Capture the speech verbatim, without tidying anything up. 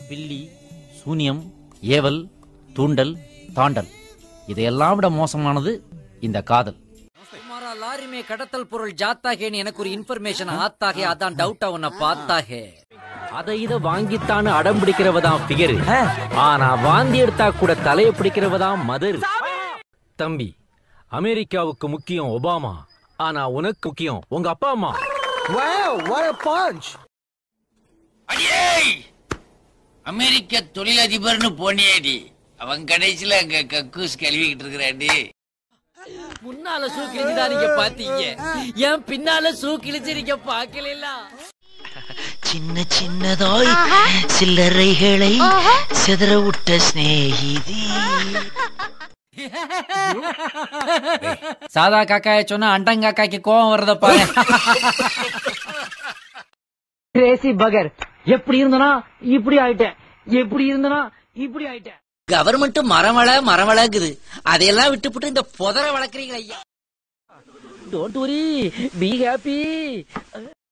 பில்லி, சூனியம், ஏவல், தூண்டல், தாண்டல் இதையெல்லாம் விட மோசமானது இந்த காதல். லாரி மே கடத்தல் பொருள் ஜாத்தாகேன்னு எனக்கு ஒரு இன்ஃபர்மேஷன் ஆத்தாகே, அதான் டவுட்டா உன்னை பார்த்தாகே. அதை இதை வாங்கித்தான்னு அடம் பிடிக்கிறவதான் ஃபிகர். ஆனா வாந்தி எடுத்தா கூட தலையை பிடிக்கிறவதான் மதர். தம்பி, அமெரிக்காவுக்கு முக்கியம் ஒபாமா, ஆனா உனக்கு முக்கியம் உங்க அப்பா அம்மா. Wow, what a punch! அடியே, அமெரிக்க தொழிலதிபர்னு போனியேடி, அவன் கடைசியில அங்க கக்கூஸ் கழுவிக்கிட்டு இருக்கிறாடி. முன்னால சூ கிழிச்சுதான் நீங்க பாத்தீங்க, ஏன் பின்னால சூ கிழிச்சு நீங்க பாக்கல. சின்ன சின்னதாய் சில்லறைகளை சிதற விட்ட ஸ்நேகிதி. சாதா காக்காய சொன்னா அண்டங்காக்காய்க்கு கோவம் வர்றத பாரு. கிரேசி பகர், எப்படி இருந்தனா இப்படி ஆயிட்டேன், எப்படி இருந்தனா இப்படி ஆயிட்டேன். கவர்மெண்ட் மரவள மரவளக்குது, அதையெல்லாம் விட்டுப்புட்டு இந்த புதரை வளர்க்குறீங்க ஐயா. Don't worry, be happy.